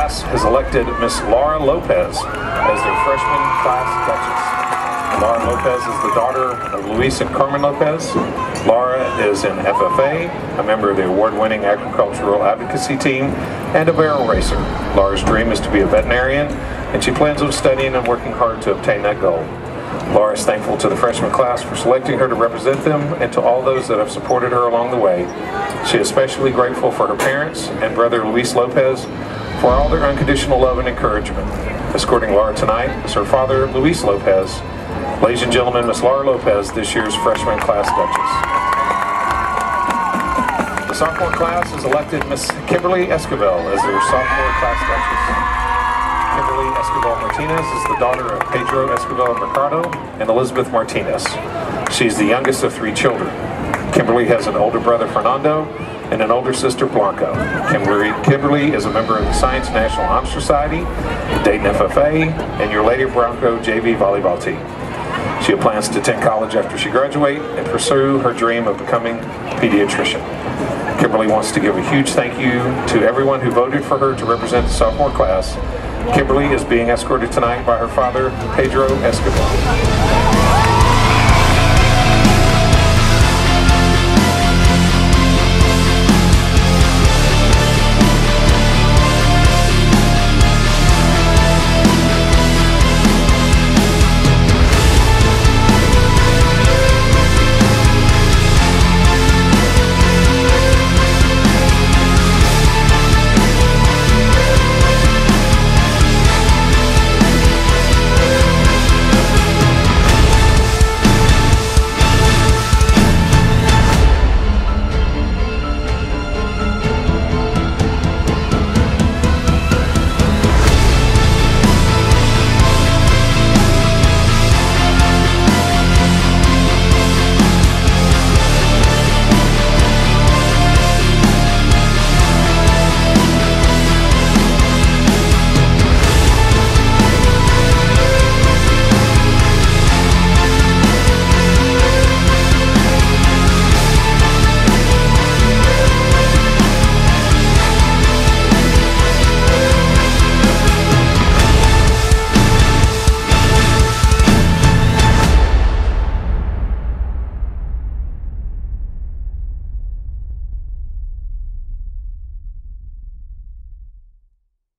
class has elected Miss Laura Lopez as their freshman class Duchess. Laura Lopez is the daughter of Luis and Carmen Lopez. Laura is an FFA, a member of the award-winning agricultural advocacy team, and a barrel racer. Laura's dream is to be a veterinarian, and she plans on studying and working hard to obtain that goal. Laura is thankful to the freshman class for selecting her to represent them and to all those that have supported her along the way. She is especially grateful for her parents and brother Luis Lopez for all their unconditional love and encouragement. Escorting Laura tonight is her father, Luis Lopez. Ladies and gentlemen, Miss Laura Lopez, this year's freshman class Duchess. The sophomore class has elected Miss Kimberly Escobar as their sophomore class Duchess. Kimberly Escobar Martinez is the daughter of Pedro Escobar Mercado and Elizabeth Martinez. She's the youngest of 3 children. Kimberly has an older brother, Fernando, and an older sister, Blanco. Kimberly is a member of the Science National Honor Society, Dayton FFA, and your Lady Bronco JV volleyball team. She plans to attend college after she graduates and pursue her dream of becoming a pediatrician. Kimberly wants to give a huge thank you to everyone who voted for her to represent the sophomore class. Kimberly is being escorted tonight by her father, Pedro Escobar.